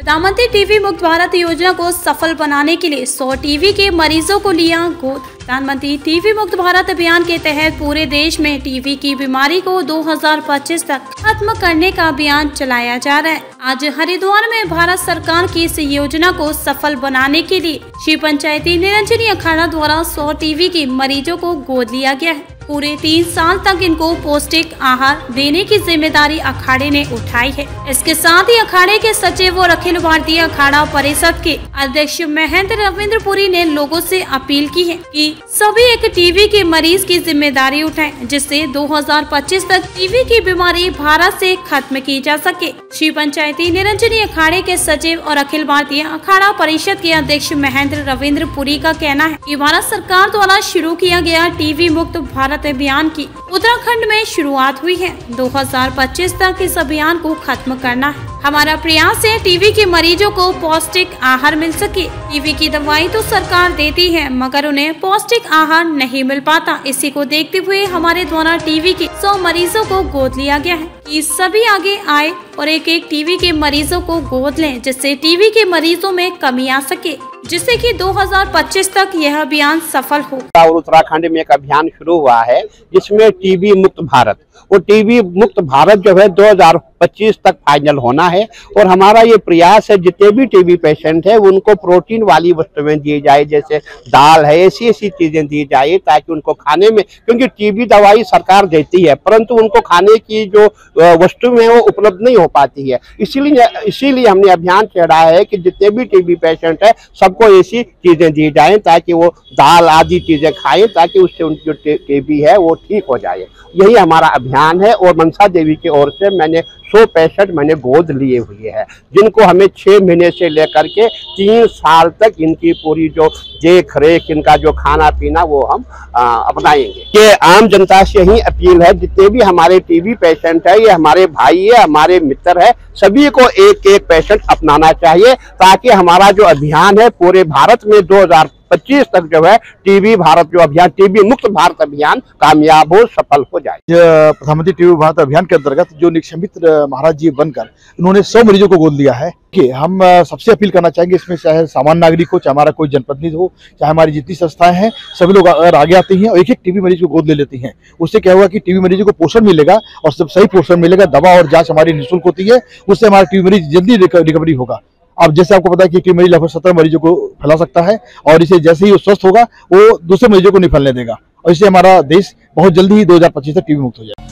प्रधानमंत्री टीबी मुक्त भारत योजना को सफल बनाने के लिए 100 टीबी के मरीजों को लिया गोद। प्रधानमंत्री टीबी मुक्त भारत अभियान के तहत पूरे देश में टीबी की बीमारी को 2025 तक खत्म करने का अभियान चलाया जा रहा है। आज हरिद्वार में भारत सरकार की इस योजना को सफल बनाने के लिए श्री पंचायती निरंजनी अखाड़ा द्वारा 100 टीबी के मरीजों को गोद लिया गया है। पूरे 3 साल तक इनको पौष्टिक आहार देने की जिम्मेदारी अखाड़े ने उठाई है। इसके साथ ही अखाड़े के सचिव और अखिल भारतीय अखाड़ा परिषद के अध्यक्ष महेंद्र रविंद्र पुरी ने लोगों से अपील की है कि सभी एक टीबी के मरीज की जिम्मेदारी उठाएं, जिससे 2025 तक टीबी की बीमारी भारत से खत्म की जा सके। श्री पंचायती निरंजनी अखाड़े के सचिव और अखिल भारतीय अखाड़ा परिषद के अध्यक्ष महेंद्र रविंद्र पुरी का कहना है कि भारत सरकार द्वारा शुरू किया गया टीबी मुक्त भारत अभियान की उत्तराखंड में शुरुआत हुई है। 2025 तक इस अभियान को खत्म करना है। हमारा प्रयास है टीबी के मरीजों को पौष्टिक आहार मिल सके। टीबी की दवाई तो सरकार देती है, मगर उन्हें पौष्टिक आहार नहीं मिल पाता। इसी को देखते हुए हमारे द्वारा टीबी के 100 मरीजों को गोद लिया गया है कि सभी आगे आए और एक टीबी के मरीजों को गोद लें, जिससे टीबी के मरीजों में कमी आ सके, जिससे कि 2025 तक यह अभियान सफल हो। और उत्तराखंड में एक अभियान शुरू हुआ है जिसमें टीबी मुक्त भारत, वो टीबी मुक्त भारत जो है 2025 तक फाइनल होना है। और हमारा ये प्रयास है जितने भी टीबी पेशेंट है उनको प्रोटीन वाली वस्तुएं दी जाए, जैसे दाल है, ऐसी चीजें दी जाए ताकि उनको खाने में, क्योंकि टीबी दवाई सरकार देती है परंतु उनको खाने की जो वस्तुएं वो उपलब्ध नहीं हो पाती है। इसीलिए हमने अभियान छेड़ा है कि जितने भी टीबी पेशेंट है सबको ऐसी चीजें दी जाएं ताकि वो दाल आदि चीजें खाएं ताकि उससे उनकी जो टीबी है वो ठीक हो जाए। यही हमारा अभियान है। और मनसा देवी की ओर से मैंने 100 पेशेंट मैंने गोद लिए हुए हैं, जिनको हमें 6 महीने से लेकर के 3 साल तक इनकी पूरी जो देख रेख, इनका जो खाना पीना वो हम अपनाएंगे। ये आम जनता से यही अपील है, जितने भी हमारे टीबी पेशेंट है, ये हमारे भाई है, हमारे मित्र है, सभी को एक पेशेंट अपनाना चाहिए ताकि हमारा जो अभियान है पूरे भारत में 2025 तक जो है टीबी भारत जो अभियान, टीबी मुक्त भारत अभियान कामयाब हो, सफल हो जाए। प्रधानमंत्री टीबी भारत अभियान के अंतर्गत जो निक्षमित महाराज जी बनकर उन्होंने 100 मरीजों को गोद लिया है कि हम सबसे अपील करना चाहेंगे, इसमें चाहे सामान्य नागरिक हो, चाहे हमारा कोई जनप्रतिनिधि हो, चाहे हमारी जितनी संस्थाएं हैं, सभी लोग अगर आगे आते हैं और एक टीबी मरीज को गोद ले लेती हैं, उससे क्या होगा कि टीबी मरीजों को पोषण मिलेगा और सब सही पोषण मिलेगा। दवा और जांच हमारी निःशुल्क होती है, उससे हमारा टीबी मरीज जल्दी रिकवरी होगा। अब जैसे आपको पता है कि टीबी मरीज लगभग 17 मरीजों को फैला सकता है और इसे जैसे ही वो स्वस्थ होगा वो दूसरे मरीजों को नहीं फैलने देगा और इससे हमारा देश बहुत जल्दी ही 2025 तक टीबी मुक्त हो जाए।